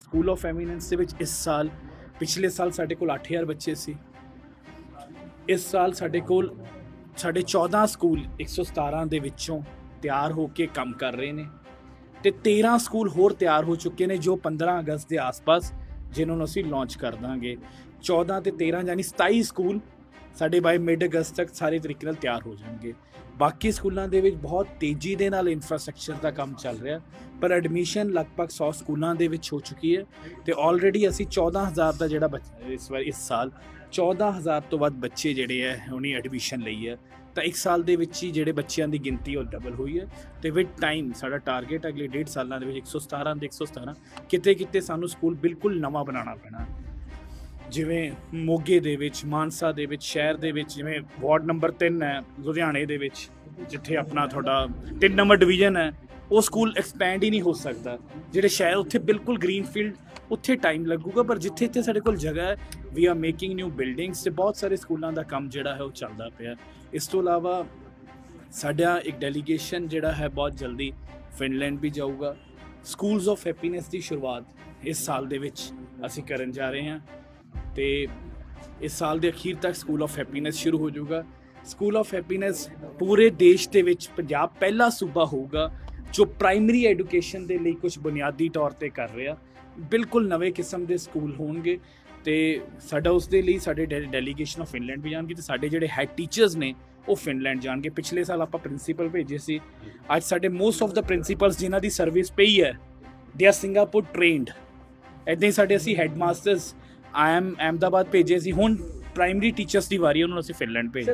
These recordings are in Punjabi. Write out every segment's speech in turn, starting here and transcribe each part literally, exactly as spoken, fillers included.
ਸਕੂਲ ਆਫ ਐਮੀਨੈਂਸ ਦੇ ਵਿੱਚ ਇਸ ਸਾਲ ਪਿਛਲੇ ਸਾਲ ਸਾਡੇ ਕੋਲ ਅੱਠ ਹਜ਼ਾਰ ਬੱਚੇ ਸੀ। ਇਸ ਸਾਲ ਸਾਡੇ ਕੋਲ ਸਾਡੇ ਚੌਦਾਂ ਸਕੂਲ ਇੱਕ ਸੌ ਸਤਾਰਾਂ ਦੇ ਵਿੱਚੋਂ ਤਿਆਰ ਹੋ ਕੇ ਕੰਮ ਕਰ ਰਹੇ ਨੇ ਤੇ ਤੇਰਾਂ ਸਕੂਲ ਹੋਰ ਤਿਆਰ ਹੋ ਚੁੱਕੇ ਨੇ ਜੋ ਪੰਦਰਾਂ ਅਗਸਤ ਦੇ ਆਸ-ਪਾਸ ਜਿਨ੍ਹਾਂ ਨੂੰ ਅਸੀਂ ਲਾਂਚ ਕਰ ਦਾਂਗੇ। ਚੌਦਾਂ ਤੇ ਤੇਰਾਂ ਯਾਨੀ ਸਤਾਈ ਸਕੂਲ ਸਾਡੇ ਬਾਈ ਮਿਡ ਅਗਸਤ ਤੱਕ ਸਾਰੇ ਤਰੀਕੇ ਨਾਲ ਤਿਆਰ ਹੋ ਜਾਣਗੇ। ਬਾਕੀ ਸਕੂਲਾਂ ਦੇ ਵਿੱਚ ਬਹੁਤ ਤੇਜ਼ੀ ਦੇ ਨਾਲ ਇਨਫਰਾਸਟ੍ਰਕਚਰ ਦਾ ਕੰਮ ਚੱਲ ਰਿਹਾ, ਪਰ ਐਡਮਿਸ਼ਨ ਲਗਭਗ ਸੌ ਸਕੂਲਾਂ ਦੇ ਵਿੱਚ ਹੋ ਚੁੱਕੀ ਹੈ ਤੇ ਆਲਰੇਡੀ ਅਸੀਂ ਚੌਦਾਂ ਹਜ਼ਾਰ ਦਾ ਜਿਹੜਾ ਬੱਚਾ ਇਸ ਵਾਰ ਇਸ ਸਾਲ ਚੌਦਾਂ ਹਜ਼ਾਰ ਤੋਂ ਵੱਧ ਬੱਚੇ ਜਿਹੜੇ ਹੈ ਉਹਨੇ ਐਡਮਿਸ਼ਨ ਲਈ ਹੈ। ਤਾਂ ਇੱਕ ਸਾਲ ਦੇ ਵਿੱਚ ਹੀ ਜਿਹੜੇ ਬੱਚਿਆਂ ਦੀ ਗਿਣਤੀ ਉਹ ਡਬਲ ਹੋਈ ਹੈ ਤੇ ਵਿਦ ਟਾਈਮ ਸਾਡਾ ਟਾਰਗੇਟ ਅਗਲੇ ਡੇਢ ਸਾਲਾਂ ਦੇ ਵਿੱਚ ਇੱਕ ਸੌ ਸਤਾਰਾਂ ਦੇ ਇੱਕ ਸੌ ਸਤਾਰਾਂ ਕਿਤੇ ਕਿਤੇ ਸਾਨੂੰ ਸਕੂਲ ਬਿਲਕੁਲ ਨਵਾਂ ਬਣਾਉਣਾ ਪੈਣਾ। ਜਿਵੇਂ ਮੋਗੇ ਦੇ ਵਿੱਚ, ਮਾਨਸਾ ਦੇ ਵਿੱਚ, ਸ਼ਹਿਰ ਦੇ ਵਿੱਚ, ਜਿਵੇਂ ਵਾਰਡ ਨੰਬਰ ਤਿੰਨ ਹੈ ਲੁਧਿਆਣੇ ਦੇ ਵਿੱਚ ਜਿੱਥੇ ਆਪਣਾ ਤੁਹਾਡਾ ਤਿੰਨ ਨੰਬਰ ਡਿਵੀਜ਼ਨ ਹੈ, ਉਹ ਸਕੂਲ ਐਕਸਪੈਂਡ ਹੀ ਨਹੀਂ ਹੋ ਸਕਦਾ। ਜਿਹੜੇ ਸ਼ਹਿਰ ਉੱਥੇ ਬਿਲਕੁਲ ਗ੍ਰੀਨ ਫੀਲਡ, ਉੱਥੇ ਟਾਈਮ ਲੱਗੂਗਾ, ਪਰ ਜਿੱਥੇ ਇੱਥੇ ਸਾਡੇ ਕੋਲ ਜਗ੍ਹਾ ਹੈ we are making new buildings ਤੇ ਬਹੁਤ ਸਾਰੇ ਸਕੂਲਾਂ ਦਾ ਕੰਮ ਜਿਹੜਾ ਹੈ ਉਹ ਚੱਲਦਾ ਪਿਆ। ਇਸ ਤੋਂ ਇਲਾਵਾ ਸਾਡਾ ਇੱਕ ਡੈਲੀਗੇਸ਼ਨ ਜਿਹੜਾ ਹੈ ਬਹੁਤ ਜਲਦੀ ਫਿਨਲੈਂਡ ਵੀ ਜਾਊਗਾ। ਸਕੂਲਸ ਆਫ ਹੈਪੀਨੈਸ ਦੀ ਸ਼ੁਰੂਆਤ ਇਸ ਸਾਲ ਦੇ ਵਿੱਚ ਅਸੀਂ ਕਰਨ ਜਾ ਰਹੇ ਹਾਂ ਤੇ ਇਸ ਸਾਲ ਦੇ ਅਖੀਰ ਤੱਕ ਸਕੂਲ ਆਫ ਹੈਪੀਨੈਸ ਸ਼ੁਰੂ ਹੋ ਜਾਊਗਾ। ਸਕੂਲ ਆਫ ਹੈਪੀਨੈਸ ਪੂਰੇ ਦੇਸ਼ ਦੇ ਵਿੱਚ ਪੰਜਾਬ ਪਹਿਲਾ ਸੂਬਾ ਹੋਊਗਾ ਜੋ ਪ੍ਰਾਇਮਰੀ ਐਜੂਕੇਸ਼ਨ ਦੇ ਲਈ ਕੁਝ ਬੁਨਿਆਦੀ ਤੌਰ ਤੇ ਕਰ ਰਿਹਾ। ਬਿਲਕੁਲ ਨਵੇਂ ਕਿਸਮ ਦੇ ਸਕੂਲ ਹੋਣਗੇ ਤੇ ਸਾਡਾ ਉਸ ਦੇ ਲਈ ਸਾਡੇ ਡੈਲੀਗੇਸ਼ਨ ਆਫ ਫਿਨਲੈਂਡ ਵੀ ਜਾਣਗੇ ਤੇ ਸਾਡੇ ਜਿਹੜੇ ਹੈਡ ਟੀਚਰਸ ਨੇ ਉਹ ਫਿਨਲੈਂਡ ਜਾਣਗੇ। ਪਿਛਲੇ ਸਾਲ ਆਪਾਂ ਪ੍ਰਿੰਸੀਪਲ ਭੇਜੇ ਸੀ, ਅੱਜ ਸਾਡੇ ਮੋਸਟ ਆਫ ਦਾ ਪ੍ਰਿੰਸੀਪਲਸ ਜਿਨ੍ਹਾਂ ਦੀ ਸਰਵਿਸ ਪਈ ਹੈ ਦੇ ਆਰ ਸਿੰਗਾਪੁਰ ਟ੍ਰੇਨਡ। ਇੱਦਾਂ ਹੀ ਸਾਡੇ ਅਸੀਂ headmasters I M Ahmedabad ਭੇਜੇ ਸੀ, ਹੁਣ ਪ੍ਰਾਇਮਰੀ ਟੀਚਰਸ ਦੀ ਵਾਰੀ ਉਹਨਾਂ ਨੂੰ ਅਸੀਂ ਫਿਨਲੈਂਡ ਭੇਜ।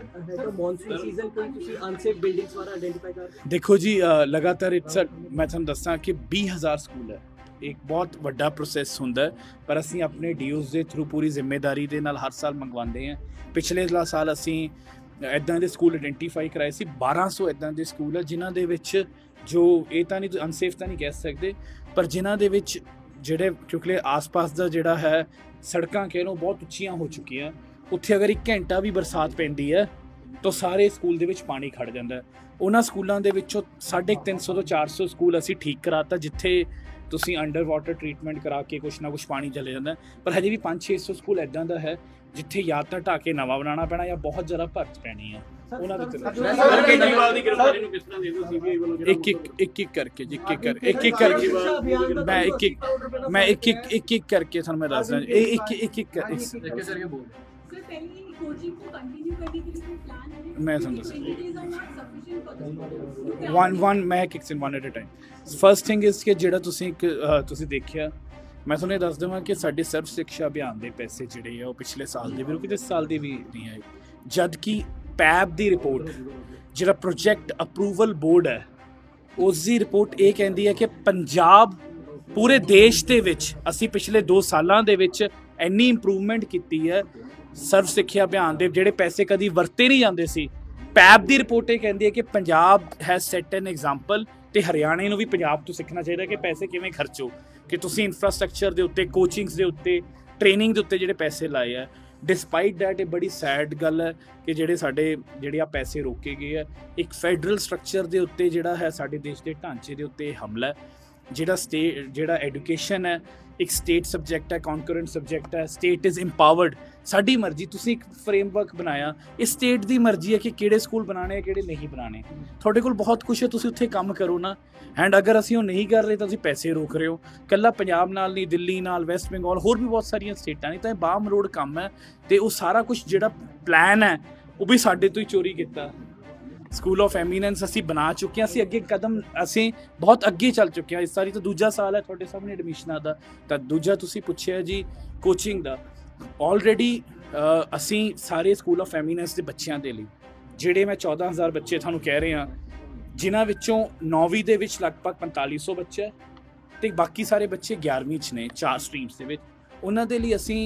ਦੇਖੋ ਜੀ ਲਗਾਤਾਰ ਇਟਸ ਮੈਂ ਤੁਹਾਨੂੰ ਦੱਸਾਂ ਕਿ ਵੀਹ ਹਜ਼ਾਰ ਸਕੂਲ ਹੈ, ਇੱਕ ਬਹੁਤ ਵੱਡਾ ਪ੍ਰੋਸੈਸ ਹੁੰਦਾ, ਪਰ ਅਸੀਂ ਆਪਣੇ ਡੀਓਜ਼ ਦੇ ਥਰੂ ਪੂਰੀ ਜ਼ਿੰਮੇਵਾਰੀ ਦੇ ਨਾਲ ਹਰ ਸਾਲ ਮੰਗਵਾਉਂਦੇ ਹਾਂ। ਪਿਛਲੇ ਸਾਲ ਅਸੀਂ ਇੱਦਾਂ ਦੇ ਸਕੂਲ ਆਇਡੈਂਟੀਫਾਈ ਕਰਾਏ ਸੀ, ਬਾਰਾਂ ਸੌ ਇੱਦਾਂ ਦੇ ਸਕੂਲ ਹੈ ਜਿਨ੍ਹਾਂ ਦੇ ਵਿੱਚ ਜੋ ਇਹ ਤਾਂ ਨਹੀਂ ਅਨਸੇਫ ਤਾਂ ਨਹੀਂ ਕਹਿ ਸਕਦੇ, ਪਰ ਜਿਨ੍ਹਾਂ ਦੇ ਵਿੱਚ ਜਿਹੜੇ ਕਿਉਂਕਿ ਆਸ-ਪਾਸ ਦਾ ਜਿਹੜਾ ਹੈ ਸੜਕਾਂ ਕਹਿ ਲਓ ਬਹੁਤ ਉੱਚੀਆਂ ਹੋ ਚੁੱਕੀਆਂ, ਉੱਥੇ ਅਗਰ ਇੱਕ ਘੰਟਾ ਵੀ ਬਰਸਾਤ ਪੈਂਦੀ ਹੈ ਤਾਂ ਸਾਰੇ ਸਕੂਲ ਦੇ ਵਿੱਚ ਪਾਣੀ ਖੜ੍ਹ ਜਾਂਦਾ। ਉਹਨਾਂ ਸਕੂਲਾਂ ਦੇ ਵਿੱਚੋਂ ਸਾਢੇ ਤਿੰਨ ਸੌ ਤੋਂ ਚਾਰ ਸੌ ਸਕੂਲ ਅਸੀਂ ਠੀਕ ਕਰਾਤਾ ਜਿੱਥੇ ਤੁਸੀਂ ਅੰਡਰ ਵਾਟਰ ਟਰੀਟਮੈਂਟ ਕਰਾ ਕੇ ਕੁਛ ਨਾ ਕੁਛ ਪਾਣੀ ਚਲੇ ਜਾਂਦਾ, ਪਰ ਹਜੇ ਵੀ ਪੰਜ ਛੇ ਸੌ ਸਕੂਲ ਇੱਦਾਂ ਦਾ ਹੈ ਜਿੱਥੇ ਜਾਂ ਤਾਂ ਢਾਹ ਕੇ ਨਵਾਂ ਬਣਾਉਣਾ ਪੈਣਾ ਜਾਂ ਬਹੁਤ ਜ਼ਿਆਦਾ ਭਰਤ ਪੈਣੀ ਹੈ। ਉਹਨਾਂ ਦੇ ਇੱਕ ਇੱਕ ਇੱਕ ਇੱਕ ਕਰਕੇ ਇੱਕ ਇੱਕ ਕਰ ਇੱਕ ਇੱਕ ਕਰਕੇ ਮੈਂ ਇੱਕ ਇੱਕ ਮੈਂ ਇੱਕ ਇੱਕ ਇੱਕ ਇੱਕ ਕਰਕੇ ਤੁਹਾਨੂੰ ਮੈਂ ਦੱਸਦਾ ਇਹ ਇੱਕ ਇੱਕ ਇੱਕ ਮੈਂ ਤੁਹਾਨੂੰ ਦੱਸਾਂ ਵਨ ਵਨ ਮੈਂ kicks in one at a time. First thing is ਕਿ ਜਿਹੜਾ ਤੁਸੀਂ ਇੱਕ ਤੁਸੀਂ ਦੇਖਿਆ, ਮੈਂ ਤੁਹਾਨੂੰ ਇਹ ਦੱਸ ਦੇਵਾਂ ਕਿ ਸਾਡੇ ਸਰਵ ਸਿੱਖਿਆ ਅਭਿਆਨ ਦੇ ਪੈਸੇ ਜਿਹੜੇ ਆ ਉਹ ਪਿਛਲੇ ਸਾਲ ਦੇ ਵੀ ਕਿਤੇ ਸਾਲ ਦੇ ਵੀ ਨਹੀਂ ਆਏ, ਜਦ ਕਿ ਪੈਬ ਦੀ ਰਿਪੋਰਟ ਜਿਹੜਾ ਪ੍ਰੋਜੈਕਟ ਅਪਰੂਵਲ ਬੋਰਡ ਹੈ ਉਸ ਦੀ ਰਿਪੋਰਟ ਇਹ ਕਹਿੰਦੀ ਹੈ ਕਿ ਪੰਜਾਬ ਪੂਰੇ ਦੇਸ਼ ਦੇ ਵਿੱਚ ਅਸੀਂ ਪਿਛਲੇ ਦੋ ਸਾਲਾਂ ਦੇ ਵਿੱਚ ਇੰਨੀ ਇੰਪਰੂਵਮੈਂਟ ਕੀਤੀ ਹੈ। ਸਰਵ ਸਿੱਖਿਆ ਅਭਿਆਨ ਦੇ ਜਿਹੜੇ ਪੈਸੇ ਕਦੀ ਵਰਤੇ ਨਹੀਂ ਜਾਂਦੇ ਸੀ, ਪੈਬ ਦੀ ਰਿਪੋਰਟ ਇਹ ਕਹਿੰਦੀ ਹੈ ਕਿ Punjab has set an example ਤੇ ਹਰਿਆਣੇ ਨੂੰ ਵੀ ਪੰਜਾਬ ਤੋਂ ਸਿੱਖਣਾ ਚਾਹੀਦਾ ਕਿ ਪੈਸੇ ਕਿਵੇਂ ਖਰਚੋ, ਕਿ ਤੁਸੀਂ ਇਨਫਰਾਸਟ੍ਰਕਚਰ ਦੇ ਉੱਤੇ, ਕੋਚਿੰਗਸ ਦੇ ਉੱਤੇ, ਟ੍ਰੇਨਿੰਗ ਦੇ ਉੱਤੇ ਜਿਹੜੇ ਪੈਸੇ ਲਾਏ ਆ। ਡਿਸਪਾਈਟ ਦੈਟ ਇਹ ਬੜੀ ਸੈਡ ਗੱਲ ਹੈ ਕਿ ਜਿਹੜੇ ਸਾਡੇ ਜਿਹੜੇ ਆ ਪੈਸੇ ਰੋਕੇ ਗਏ ਆ। ਇੱਕ ਫੈਡਰਲ ਸਟਰਕਚਰ ਦੇ ਉੱਤੇ ਜਿਹੜਾ ਹੈ ਸਾਡੇ ਦੇਸ਼ ਦੇ ਢਾਂਚੇ ਦੇ ਉੱਤੇ ਹਮਲਾ ਹੈ। ਜਿਹੜਾ ਸਟੇਟ ਜਿਹੜਾ ਐਜੂਕੇਸ਼ਨ ਹੈ ਇੱਕ ਸਟੇਟ ਸਬਜੈਕਟ ਹੈ, ਕੌਨਕਰੈਂਟ ਸਬਜੈਕਟ ਹੈ, ਸਟੇਟ ਇਜ਼ ਇੰਪਾਵਰਡ। ਸਾਡੀ ਮਰਜ਼ੀ, ਤੁਸੀਂ ਇੱਕ ਫਰੇਮਵਰਕ ਬਣਾਇਆ, ਇਹ ਸਟੇਟ ਦੀ ਮਰਜ਼ੀ ਹੈ ਕਿ ਕਿਹੜੇ ਸਕੂਲ ਬਣਾਉਣੇ ਕਿਹੜੇ ਨਹੀਂ ਬਣਾਉਣੇ। ਤੁਹਾਡੇ ਕੋਲ ਬਹੁਤ ਕੁਛ ਹੈ, ਤੁਸੀਂ ਉੱਥੇ ਕੰਮ ਕਰੋ ਨਾ। ਐਂਡ ਅਗਰ ਅਸੀਂ ਉਹ ਨਹੀਂ ਕਰ ਰਹੇ ਤਾਂ ਤੁਸੀਂ ਪੈਸੇ ਰੋਕ ਰਹੇ ਹੋ। ਇਕੱਲਾ ਪੰਜਾਬ ਨਾਲ ਨਹੀਂ, ਦਿੱਲੀ ਨਾਲ, ਵੈਸਟ ਬੰਗਾਲ, ਹੋਰ ਵੀ ਬਹੁਤ ਸਾਰੀਆਂ ਸਟੇਟਾਂ ਨੇ, ਤਾਂ ਇਹ ਬਾਮ ਰੋਡ ਕੰਮ ਹੈ ਤੇ ਉਹ ਸਾਰਾ ਕੁਛ ਜਿਹੜਾ ਪਲਾਨ ਹੈ ਉਹ ਵੀ ਸਾਡੇ ਤੋਂ ਹੀ ਚੋਰੀ ਕੀਤਾ। ਸਕੂਲ ਆਫ ਐਮੀਨੈਂਸ ਅਸੀਂ ਬਣਾ ਚੁੱਕੇ ਹਾਂ, ਅਸੀਂ ਅੱਗੇ ਕਦਮ ਅਸੀਂ ਬਹੁਤ ਅੱਗੇ ਚੱਲ ਚੁੱਕੇ ਹਾਂ। ਇਸ ਸਾਰੀ ਤਾਂ ਦੂਜਾ ਸਾਲ ਹੈ ਤੁਹਾਡੇ ਸਾਹਮਣੇ ਐਡਮਿਸ਼ਨਾਂ ਦਾ। ਤਾਂ ਦੂਜਾ ਤੁਸੀਂ ਪੁੱਛਿਆ ਜੀ ਕੋਚਿੰਗ ਦਾ, ਆਲਰੇਡੀ ਅਸੀਂ ਸਾਰੇ ਸਕੂਲ ਆਫ ਐਮੀਨੈਂਸ ਦੇ ਬੱਚਿਆਂ ਦੇ ਲਈ ਜਿਹੜੇ ਮੈਂ ਚੌਦਾਂ ਹਜ਼ਾਰ ਬੱਚੇ ਤੁਹਾਨੂੰ ਕਹਿ ਰਹੇ ਹਾਂ, ਜਿਨ੍ਹਾਂ ਵਿੱਚੋਂ ਨੌਵੀਂ ਦੇ ਵਿੱਚ ਲਗਭਗ ਪੰਤਾਲੀ ਸੌ ਬੱਚਾ ਅਤੇ ਬਾਕੀ ਸਾਰੇ ਬੱਚੇ ਗਿਆਰਵੀਂ 'ਚ ਨੇ ਚਾਰ ਸਟਰੀਮਸ ਦੇ ਵਿੱਚ, ਉਹਨਾਂ ਦੇ ਲਈ ਅਸੀਂ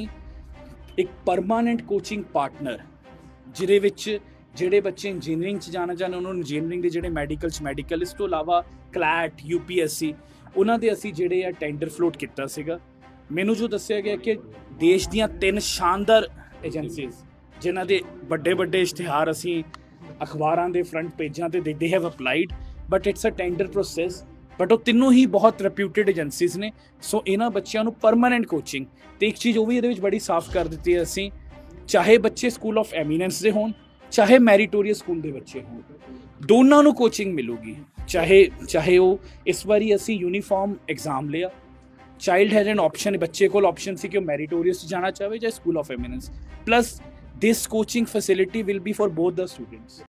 ਇੱਕ ਪਰਮਾਨੈਂਟ ਕੋਚਿੰਗ ਪਾਰਟਨਰ ਜਿਹਦੇ ਵਿੱਚ ਜਿਹੜੇ ਬੱਚੇ ਇੰਜੀਨੀਅਰਿੰਗ 'ਚ ਜਾਣਾ ਚਾਹੁੰਦੇ ਉਹਨਾਂ ਨੂੰ ਇੰਜੀਨੀਅਰਿੰਗ ਦੇ, ਜਿਹੜੇ ਮੈਡੀਕਲ 'ਚ ਮੈਡੀਕਲ, ਇਸ ਤੋਂ ਇਲਾਵਾ CLAT, U P S C, ਉਹਨਾਂ ਦੇ ਅਸੀਂ ਜਿਹੜੇ ਆ ਟੈਂਡਰ ਫਲੋਟ ਕੀਤਾ ਸੀਗਾ। ਮੈਨੂੰ ਜੋ ਦੱਸਿਆ ਗਿਆ ਕਿ ਦੇਸ਼ ਦੀਆਂ ਤਿੰਨ ਸ਼ਾਨਦਾਰ ਏਜੰਸੀਜ਼ ਜਿਨ੍ਹਾਂ ਦੇ ਵੱਡੇ ਵੱਡੇ ਇਸ਼ਤਿਹਾਰ ਅਸੀਂ ਅਖਬਾਰਾਂ ਦੇ ਫਰੰਟ ਪੇਜਾਂ 'ਤੇ ਦੇ have applied, but it's a tender process. But ਉਹ ਤਿੰਨੋਂ ਹੀ ਬਹੁਤ ਰੈਪਿਊਟਡ ਏਜੰਸੀਜ਼ ਨੇ। ਸੋ ਇਹਨਾਂ ਬੱਚਿਆਂ ਨੂੰ ਪਰਮਾਨੈਂਟ ਕੋਚਿੰਗ, ਤੇ ਇੱਕ ਚੀਜ਼ ਉਹ ਵੀ ਇਹਦੇ ਵਿੱਚ ਬੜੀ ਸਾਫ਼ ਕਰ ਦਿੱਤੀ ਹੈ ਅਸੀਂ, ਚਾਹੇ ਬੱਚੇ ਸਕੂਲ ਆਫ ਐਮੀਨੈਂਸ ਦੇ ਹੋਣ ਚਾਹੇ ਮੈਰੀਟੋਰੀਅਸ ਸਕੂਲ ਦੇ ਬੱਚੇ ਹੋਣ, ਦੋਨਾਂ ਨੂੰ ਕੋਚਿੰਗ ਮਿਲੂਗੀ। ਚਾਹੇ ਚਾਹੇ ਉਹ ਇਸ ਵਾਰੀ ਅਸੀਂ ਯੂਨੀਫਾਰਮ ਐਗਜ਼ਾਮ ਲਿਆ, ਚਾਈਲਡ ਹੈਜ਼ ਐਨ ਆਪਸ਼ਨ, ਬੱਚੇ ਕੋਲ ਆਪਸ਼ਨ ਸੀ ਕਿ ਉਹ ਮੈਰੀਟੋਰੀਅਸ ਜਾਣਾ ਚਾਹਵੇ ਜਾਂ school of eminence, plus this coaching facility will be for both the students।